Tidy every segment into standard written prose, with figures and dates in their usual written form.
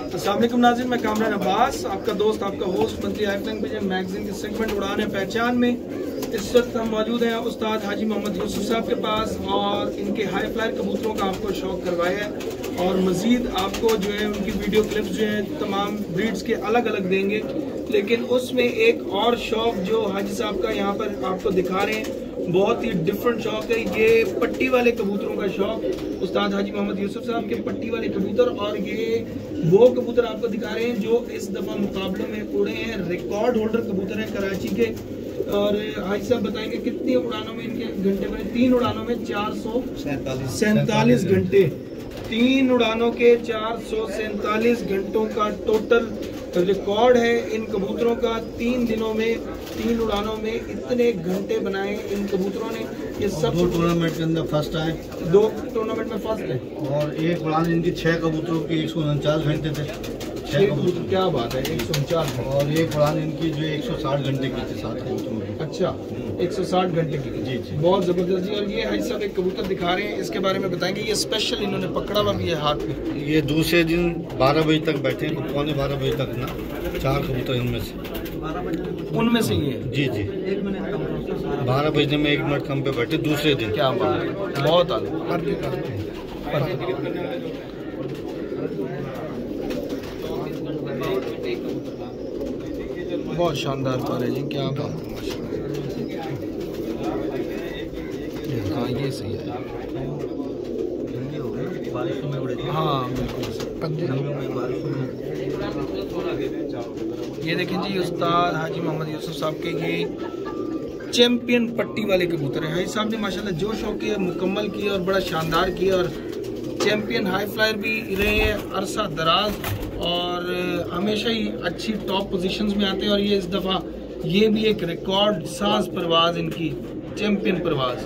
अस्सलाम वालेकुम नाज़रीन, मैं कामरान अब्बास, आपका दोस्त, आपका host monthly high flying pigeon magazine के सेगमेंट उड़ान पहचान में। इस वक्त हम मौजूद हैं उस्ताद हाजी मोहम्मद यूसुफ साहब के पास और इनके हाई फ्लायर कबूतरों का आपको शौक़ करवाया है और मज़ीद आपको जो है उनकी वीडियो क्लिप्स जो है तमाम ब्रीड्स के अलग अलग देंगे। लेकिन उसमें एक और शौक़ जो हाजी साहब का यहाँ पर आपको दिखा रहे हैं, बहुत ही डिफरेंट शौक़ है। ये पट्टी वाले कबूतरों का शौक़, उस्ताद हाजी मोहम्मद यूसुफ साहब के पट्टी वाले कबूतर। और ये वो कबूतर आपको दिखा रहे हैं जो इस दफ़ा मुकाबलों में उड़े हैं। रिकॉर्ड होल्डर कबूतर हैं कराची के। और हाजी साहब बताएंगे कितनी उड़ानों में इनके घंटे बने। 3 उड़ानों में 447 घंटे, 3 उड़ानों के 447 घंटों का टोटल रिकॉर्ड है इन कबूतरों का। 3 दिनों में 3 उड़ानों में इतने घंटे बनाए इन कबूतरों ने। ये सब 2 टूर्नामेंट के अंदर फर्स्ट आए, 2 टूर्नामेंट में फर्स्ट है। और एक उड़ान इनकी 6 कबूतरों की 149 घंटे थे। 6 कबूतर, क्या बात है, 149। और एक उड़ान इनकी जो 160 घंटे की थी 7 कबूतरों की। अच्छा, 160 घंटे की। जी जी, बहुत ज़बरदस्त जी। और ये हाजी साहब एक कबूतर दिखा रहे हैं, इसके बारे में बताएंगे। ये स्पेशल इन्होंने पकड़ा हुआ भी है हाथ में। ये दूसरे दिन 12 बजे तक बैठे हैं, पौने 12 बजे तक ना 4 कबूतर उनमें से ही है। जी जी, 12 बजने में 1 मिनट कम पे बैठे दूसरे दिन। क्या बात है, बहुत आगे। बहुत शानदार पर है जी, क्या बात है, माशाल्लाह। हाँ ये सही है, हाँ ये देखें जी, उस्ताद हाजी मोहम्मद यूसुफ साहब के ये चैंपियन पट्टी वाले कबूतर हैं। हाजी साहब ने माशाल्लाह जो शौक किया मुकम्मल किया और बड़ा शानदार किया। और चैंपियन हाई फ्लायर भी रहे हैं अरसा दराज और हमेशा ही अच्छी टॉप पोजीशंस में आते हैं। और ये इस दफ़ा ये भी एक रिकॉर्ड साज परवाज इनकी, चैंपियन परवाज।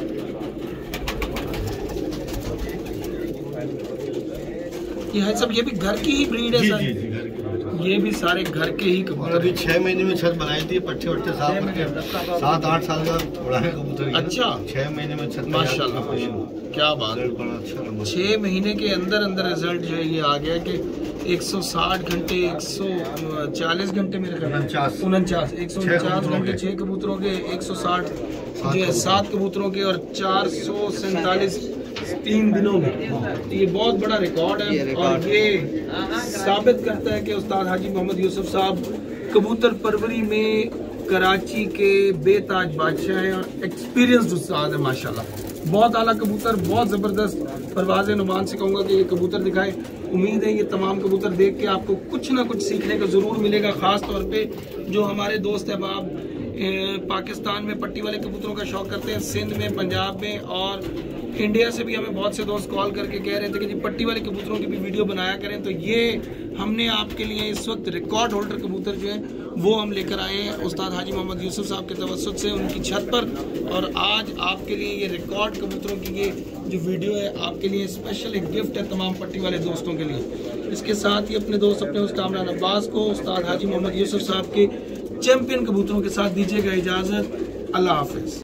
ये है सब, ये भी घर की ही ब्रीड है सर? जी जी, घर की। ये भी सारे घर के ही कबूतर। अभी 6 महीने में छत बनाई थी, पट्टे वट्टे साफ करके 7-8 साल का उड़ाने कबूतर। अच्छा, 6 महीने में छत माशाल्लाह, क्या बात है। बड़ा अच्छा, 6 महीने के अंदर अंदर रिजल्ट जो है ये आ गया कि 160 घंटे, 140 घंटे मेरे ख्याल 149 घंटे 6 कबूतरों के, 160 जो है 7 कबूतरों के और 447 3 दिनों में। तो ये बहुत बड़ा रिकॉर्ड है और ये साबित करता है कि उस्ताद हाजी मोहम्मद यूसुफ साहब कबूतर परवरी में कराची के बेताज बादशाह हैं और एक्सपीरियंस्ड उस्ताद है माशाल्लाह। बहुत आला कबूतर, बहुत ज़बरदस्त परवाज़ नुमान से कहूँगा कि ये कबूतर दिखाए। उम्मीद है ये तमाम कबूतर देख के आपको कुछ ना कुछ सीखने का ज़रूर मिलेगा। ख़ास तौर पे जो हमारे दोस्त अहबाब पाकिस्तान में पट्टी वाले कबूतरों का शौक़ करते हैं, सिंध में, पंजाब में और इंडिया से भी हमें बहुत से दोस्त कॉल करके कह रहे थे कि जी पट्टी वाले कबूतरों की भी वीडियो बनाया करें। तो ये हमने आपके लिए इस वक्त रिकॉर्ड होल्डर कबूतर जो है वो हम लेकर आए हैं उस्ताद हाजी मोहम्मद यूसुफ साहब के तवस्सुत से उनकी छत पर। और आज आपके लिए ये रिकॉर्ड कबूतरों की ये जो वीडियो है आपके लिए स्पेशल एक गिफ्ट है तमाम पट्टी वाले दोस्तों के लिए। इसके साथ ही अपने दोस्त अपने उस कामरान अब्बास को उस्ताद हाजी मोहम्मद यूसुफ साहब के चैंपियन कबूतरों के साथ दीजिएगा इजाज़त। अल्लाह हाफिज़।